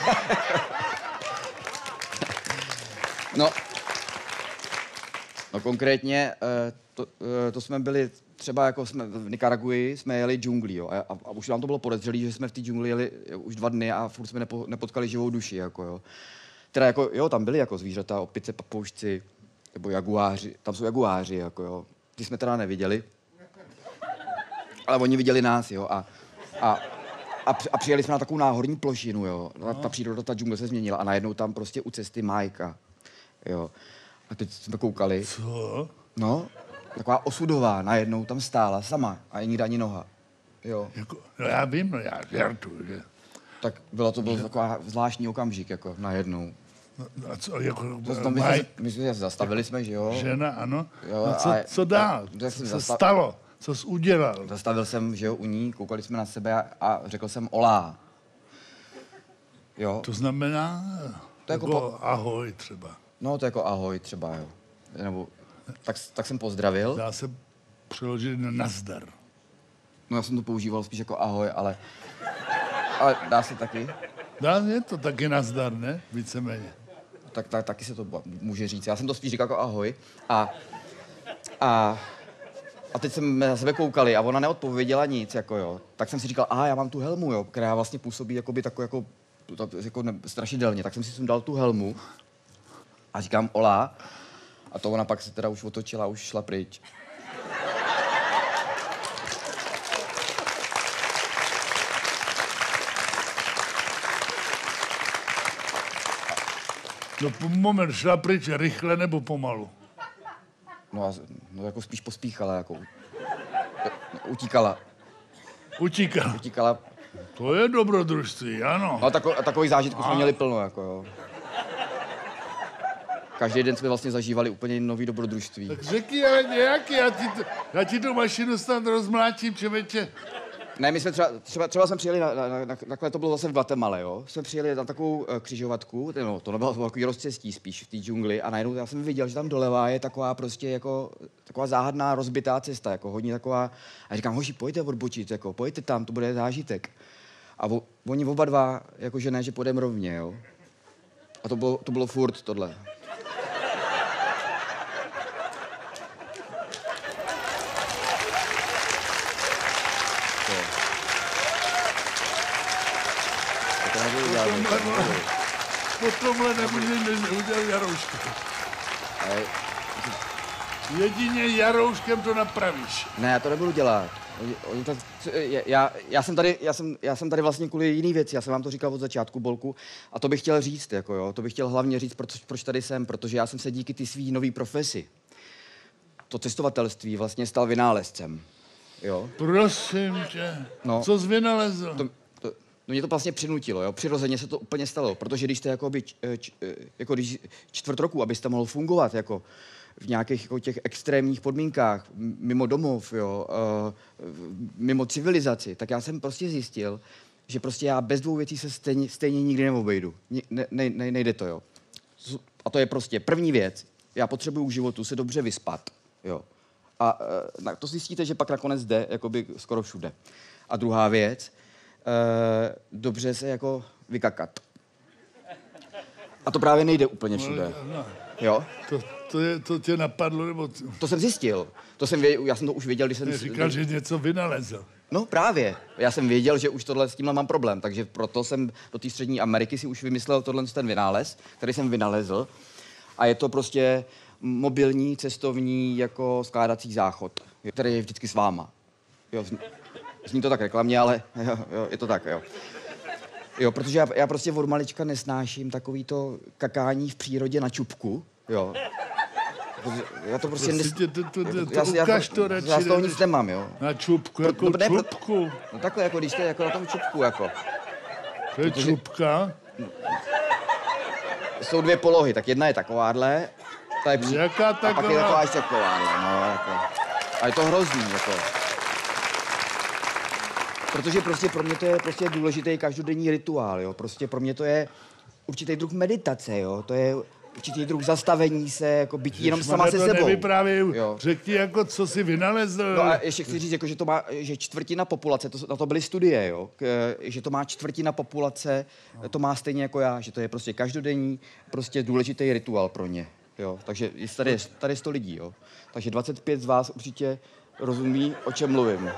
No konkrétně, to jsme byli třeba jako jsme v Nikaraguji, jsme jeli džunglí, jo, a už nám to bylo podezřelý, že jsme v té džungli jeli už 2 dny a furt jsme nepotkali živou duši, jako jo. Teda jako, jo, tam byly jako zvířata, opice, papoušci, nebo jaguáři, tam jsou jaguáři, jako jo. Ty jsme teda neviděli, ale oni viděli nás, jo, a přijeli jsme na takovou náhorní plošinu, jo. Ta příroda, ta džungle se změnila a najednou tam prostě u cesty Majka, jo. A teď jsme koukali. Co? No, taková osudová, najednou tam stála sama a nikde ani noha, jo. Jako, no já vím, no já žertuju, že? Tak byl taková zvláštní okamžik, jako najednou. No a co, jako... My jsme se zastavili jsme, že jo. Žena, ano. Jo, no co dál? Co stalo? Co jsi udělal? Zastavil jsem, že jo, u ní, koukali jsme na sebe a řekl jsem olá. Jo. To znamená to jako ahoj třeba. No, to jako ahoj třeba, jo. Nebo, tak jsem pozdravil. Dá se přeložit na nazdar. No, já jsem to používal spíš jako ahoj, ale dá se taky. Je to taky nazdar, ne? Víceméně. Tak taky se to může říct. Já jsem to spíš říkal jako ahoj. A teď jsme na sebe koukali a ona neodpověděla nic, jako jo. Tak jsem si říkal, já mám tu helmu, jo, která vlastně působí jakoby jako strašidelně. Tak jsem si dal tu helmu a říkám olá. A to ona pak se teda už otočila a už šla pryč. No moment, šla pryč rychle nebo pomalu? No jako spíš pospíchala, jako utíkala. Utíkala? Utíkala To je dobrodružství, ano. No a takových zážitků jsme měli plno, jako jo. Každý den jsme vlastně zažívali úplně nový dobrodružství. Tak řekni ale nějaký, já ti tu mašinu snad rozmlátím, čemeče. Ne, my jsme třeba jsme přijeli takhle to bylo zase v Guatemala, jo. Jsme přijeli na takovou křižovatku, no, to nebylo takový rozcestí spíš v té džungli a najednou já jsem viděl, že tam doleva je taková prostě jako taková záhadná rozbitá cesta, jako hodně taková. A říkám, hoši, pojďte odbočit, jako pojďte tam, to bude zážitek. A oni oba dva, jakože ne, že půjdeme rovně, jo. A to bylo furt tohle. Po tomhle nemůžeme udělat Jarouška. Jedině Jarouškem to napravíš. Ne, já to nebudu dělat. Já jsem tady vlastně kvůli jiný věci. Já jsem vám to říkal od začátku, Bolku. A to bych chtěl říct, jako jo. To bych chtěl hlavně říct, proč tady jsem. Protože já jsem se díky ty svý nový profesi, to cestovatelství, vlastně stal vynálezcem. Jo? Prosím tě. No. Co jsi vynalezl? No mě to vlastně přinutilo, jo. Přirozeně se to úplně stalo, protože když jste jako když čtvrt roku, abyste mohl fungovat jako v nějakých jako těch extrémních podmínkách, mimo domov, jo, mimo civilizaci, tak já jsem prostě zjistil, že prostě já bez dvou věcí se stejně nikdy neobejdu. Nejde to, jo. A to je prostě první věc. Já potřebuju k životu se dobře vyspat, jo. A to zjistíte, že pak nakonec jde jakoby skoro všude. A druhá věc, dobře se jako vykakat. A to právě nejde úplně všude. Jo? To tě napadlo, nebo... To jsem zjistil. Já jsem to už věděl, když jsem... Říkal, že něco vynalezl. No právě. Já jsem věděl, že už s tímhle mám problém, takže proto jsem do té Střední Ameriky si už vymyslel ten vynález, který jsem vynalezl. A je to prostě mobilní, cestovní, jako skládací záchod, který je vždycky s váma. Jo, zní to tak reklamně, ale jo, je to tak, jo. Jo, protože já prostě od malička nesnáším takový to kakání v přírodě na čupku, jo. Já to prostě já z toho nic nemám, jo. Na čupku, jako čupku. No takhle, jako když jste jako na tom čupku, jako. To je čupka? Jsou dvě polohy, tak jedna je takováhle, ta je jaká taková? A pak je taková ještě takováhle, no, jako. A je to hrozný, jako. Protože prostě pro mě to je prostě důležitý každodenní rituál, jo. Prostě pro mě to je určitý druh meditace, jo. To je určitý druh zastavení se, jako bytí jenom sama se sebou. Řekni, jako, co jsi vynalezl. No a ještě chci říct, jako, že čtvrtina populace, na to byly studie, jo, že to má čtvrtina populace, to má stejně jako já, že to je prostě každodenní, prostě důležitý rituál pro ně, jo. Takže tady je 100 lidí, jo. Takže 25 z vás určitě rozumí, o čem mluvím.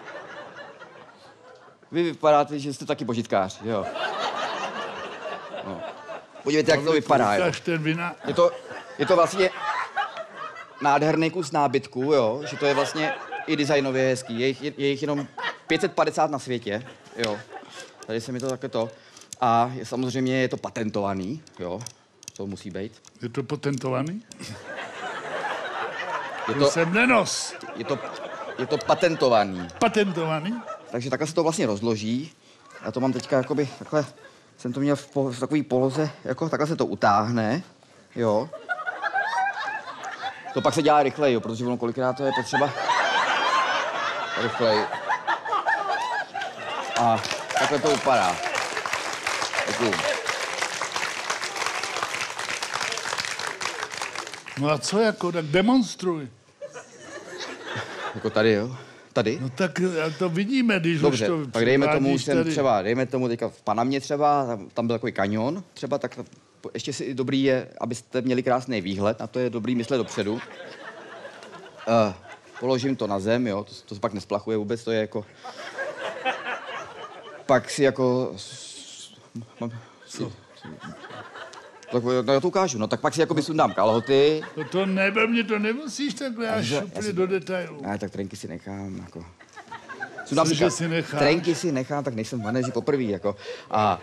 Vy vypadáte, že jste taky požitkář, jo. No. Podívejte, jak to vypadá, jo. Je to vlastně nádherný kus nábytku, jo, že to je vlastně i designově hezký. Je jich jenom 550 na světě, jo. Tady se mi to také to. A samozřejmě je to patentovaný, jo. To musí být. Je to patentovaný? Jsem nenos. Je to patentovaný. Patentovaný? Takže takhle se to vlastně rozloží. Já to mám teďka jakoby, takhle jsem to měl v takové poloze, jako takhle se to utáhne, jo. To pak se dělá rychleji, jo, protože ono kolikrát to je potřeba rychleji. A takhle to vypadá. Děkuju. No a co jako, tak demonstruj. Jako tady, jo? Tady? No tak to vidíme, když dobře, už to tak dejme tomu teďka v Panamě třeba, tam byl takový kanion, třeba tak ještě si dobrý je, abyste měli krásný výhled, na to je dobrý myslet dopředu. Položím to na zem, jo, to se pak nesplachuje vůbec, to je jako... Pak si jako... Tak já to ukážu, no tak pak si jako sundám kalhoty. To mě to nemusíš takhle až úplně do detailu. Ne, tak trenky si nechám, jako. Trenky si nechám, tak nejsem v manéži poprvý, jako. A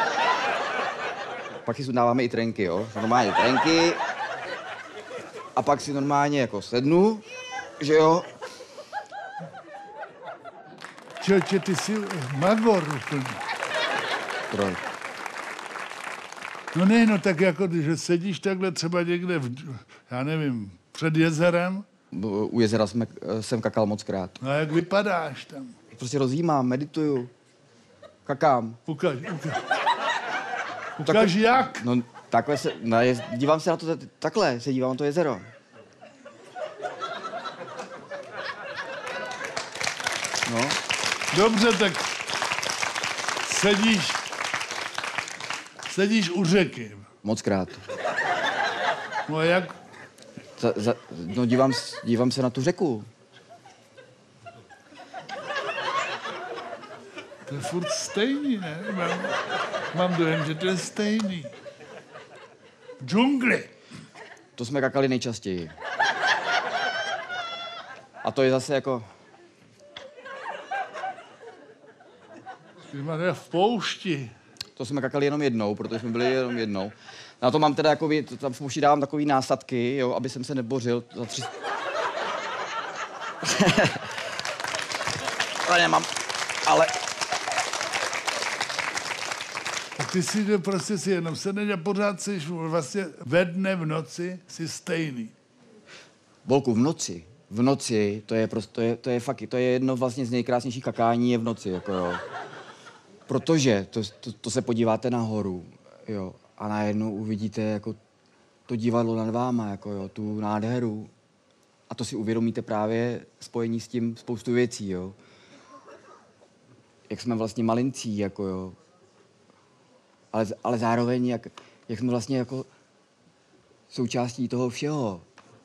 pak si sundáváme i trenky, jo. Normálně trenky. A pak si normálně jako sednu, že jo. Čoče, ty jsi magor úplně. Proč? No ne, no tak jako, že sedíš takhle třeba někde, já nevím, před jezerem. U jezera jsem kakal moc krát. No a jak vypadáš tam? Prostě rozjímám, medituju, kakám. Ukaž jak? No takhle se, dívám se na to, takhle se dívám na to jezero. No. Dobře, tak sedíš u řeky. Moc krát. No a jak? No dívám se na tu řeku. To je furt stejný, ne? Mám dojem, že to je stejný. V džungli. To jsme kakali nejčastěji. A to je zase jako... V poušti. To jsme kakali jenom jednou, protože jsme byli jenom jednou. Na to mám teda jako, tam v poušti dávám takový násadky, jo, aby jsem se nebořil za 3... Ale nemám, ale... A ty si prostě si jenom sedneš a pořád jsi vlastně ve dne, v noci si stejný. Volku, v noci, to je prostě, to je fakt, to je jedno vlastně z nejkrásnějších kakání je v noci, jako jo. Protože to se podíváte nahoru, jo, a najednou uvidíte jako to divadlo nad váma, jako jo, tu nádheru. A to si uvědomíte právě spojení s tím spoustu věcí, jo. Jak jsme vlastně malincí, jako jo. Ale zároveň, jak jsme vlastně jako součástí toho všeho.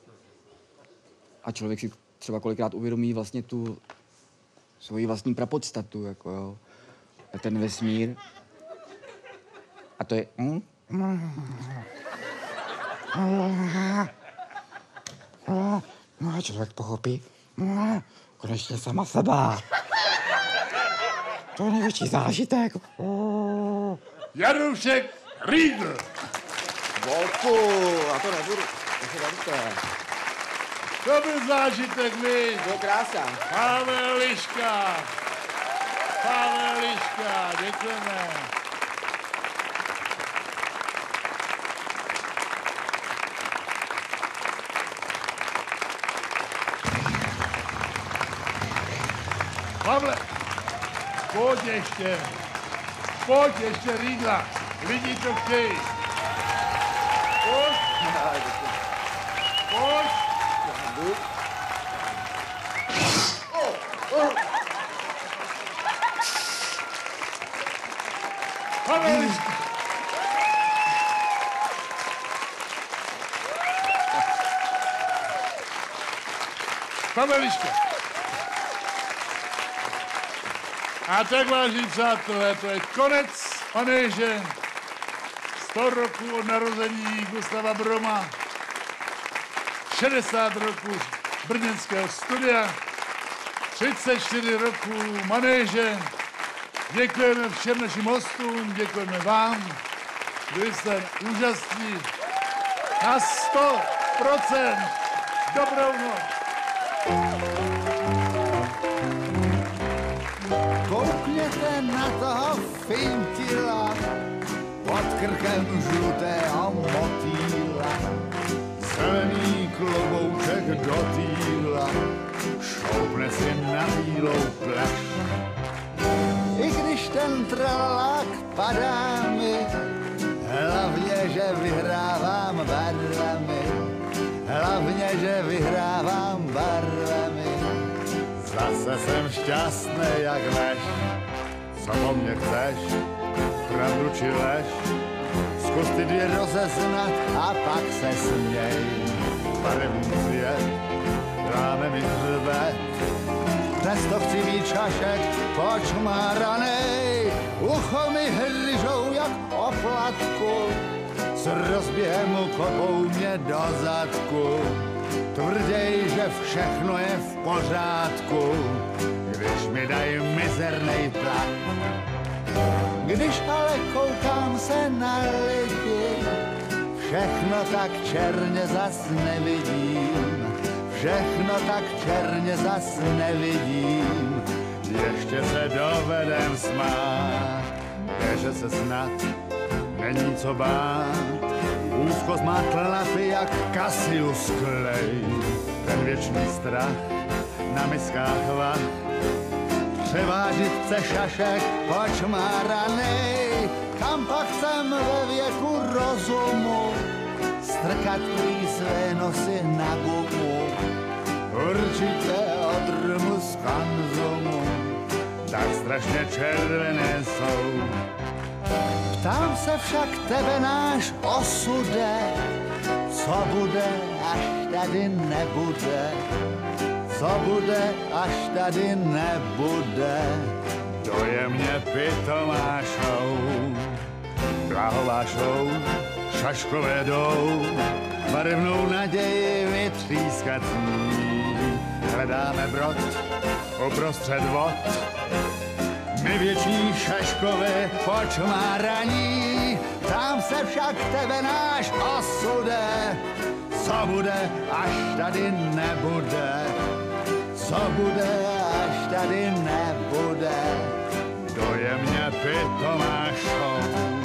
A člověk si třeba kolikrát uvědomí vlastně tu svoji vlastní prapodstatu, jako jo. A ten vesmír. A to je... No, člověk pochopí. Konečně sama sebe. To je největší zážitek. Jaroušek Riedl. Volku, a to nebudu. To se vemte. To byl zážitek, víš. To je krása. Pavel Liška, děkujeme. Pavle, pojď ještě Riedla, lidi to chtějí. Pojď. Pavel Liška. Pavel Liška. A tak, vážení přátelé, to je konec manéže. 100 roků od narození Gustava Broma. 60 roků brněnského studia. 34 roků manéže. Děkujeme všem našim hostům, děkujeme vám. Byli jste úžasní. Na 100%. Dobrou noc. Koukněte na toho fintila, pod krkem žlutého motýla. Zelený klobouček do týla, šoupne si na bílou pláž. I když ten tralák padá mi, hlavně, že vyhrávám barvami. Hlavně, že vyhrávám barvami. Zase jsem šťastný jak lež. Co po mně chceš? Pravdu či lež? Zkus ty dvě rozeznat a pak se směj. Barevný svět, dáme mi hřbet. Dnes to chci mít čašek počmáranej. Ucho mi hryžou jak oplatku. S rozběhem kopou mě do zadku. Tvrděj, že všechno je v pořádku, když mi dají mizernej plat. Když ale koukám se na lidi, všechno tak černě zas nevidím. Všechno tak černě zas nevidím. ještě se dovedem smát. Že se snad není co bát, úzkost má tlapy jak Cassius Clay, ten věčný strach na miskách vah. Převážit chce šašek počmáranej, kam pak chcem ve věku rozumu strkat prý své nosy na gumu. Určitě odrmu z konzumu, tak strašně červené jsou. Ptám se však tebe náš osude, co bude, až tady nebude. Co bude, až tady nebude. Dojemně pitomá show, bláhová show, šaškové jdou, barevnou naději vytřískat s ní. Hledáme brod uprostřed vod, my věční šaškové počmáraní. Tam se však tebe náš osude, co bude, až tady nebude. Co bude, až tady nebude. Dojemně pitomá show.